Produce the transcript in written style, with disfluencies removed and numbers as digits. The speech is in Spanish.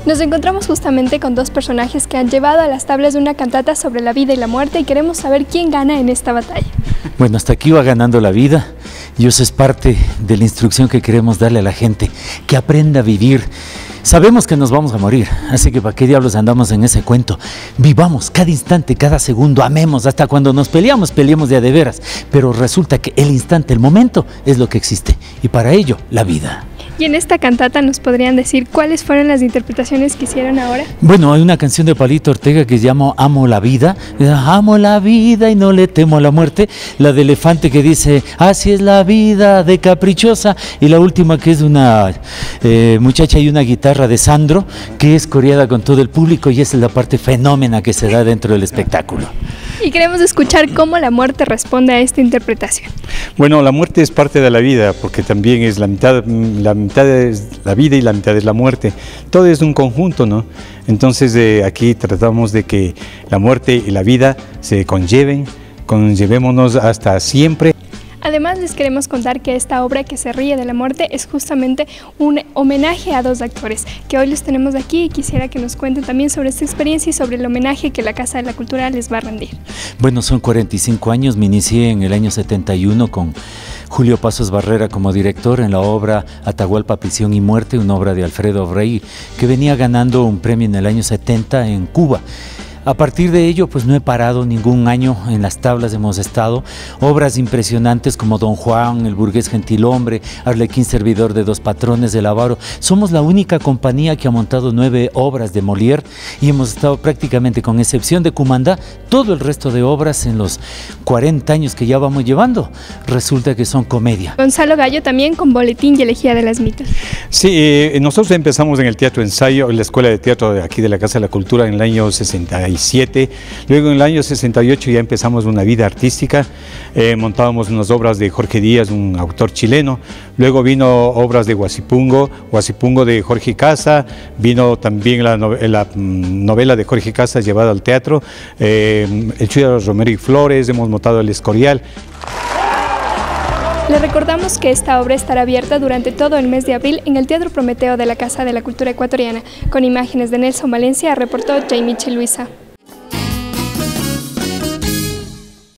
Nos encontramos justamente con dos personajes que han llevado a las tablas de una cantata sobre la vida y la muerte y queremos saber quién gana en esta batalla. Bueno, hasta aquí va ganando la vida y eso es parte de la instrucción que queremos darle a la gente, que aprenda a vivir. Sabemos que nos vamos a morir, así que ¿para qué diablos andamos en ese cuento? Vivamos cada instante, cada segundo, amemos, hasta cuando nos peleamos de a de veras, pero resulta que el instante, el momento es lo que existe y para ello la vida. Y en esta cantata nos podrían decir cuáles fueron las interpretaciones que hicieron ahora. Bueno, hay una canción de Palito Ortega que se llama Amo la vida y no le temo a la muerte, la de Elefante que dice así es la vida de caprichosa, y la última que es de una muchacha y una guitarra de Sandro que es coreada con todo el público y esa es la parte fenómena que se da dentro del espectáculo. Y queremos escuchar cómo la muerte responde a esta interpretación. Bueno, la muerte es parte de la vida, porque también es la mitad es la vida y la mitad es la muerte. Todo es un conjunto, ¿no? Entonces aquí tratamos de que la muerte y la vida se conllevémonos hasta siempre. Además les queremos contar que esta obra que se ríe de la muerte es justamente un homenaje a dos actores que hoy los tenemos aquí y quisiera que nos cuenten también sobre esta experiencia y sobre el homenaje que la Casa de la Cultura les va a rendir. Bueno, son 45 años, me inicié en el año 71 con Julio Pasos Barrera como director en la obra Atahualpa, Prisión y Muerte, una obra de Alfredo Rey que venía ganando un premio en el año 70 en Cuba. A partir de ello, pues no he parado ningún año, en las tablas hemos estado, obras impresionantes como Don Juan, El burgués gentilhombre, Arlequín servidor de dos patrones, El avaro. Somos la única compañía que ha montado 9 obras de Molière y hemos estado prácticamente, con excepción de Cumandá, todo el resto de obras en los 40 años que ya vamos llevando, resulta que son comedia. Gonzalo Gallo también con Boletín y Elegía de las Mitas. Sí, nosotros empezamos en el Teatro Ensayo, en la Escuela de Teatro de aquí de la Casa de la Cultura en el año 67. Luego en el año 68 ya empezamos una vida artística, montábamos unas obras de Jorge Díaz, un autor chileno, luego vino obras de Huasipungo de Jorge Casa, vino también la novela de Jorge Casa llevada al teatro, El Chuy Romero y Flores, hemos montado El Escorial. Les recordamos que esta obra estará abierta durante todo el mes de abril en el Teatro Prometeo de la Casa de la Cultura Ecuatoriana. Con imágenes de Nelson Valencia, reportó Jay Michel Luisa.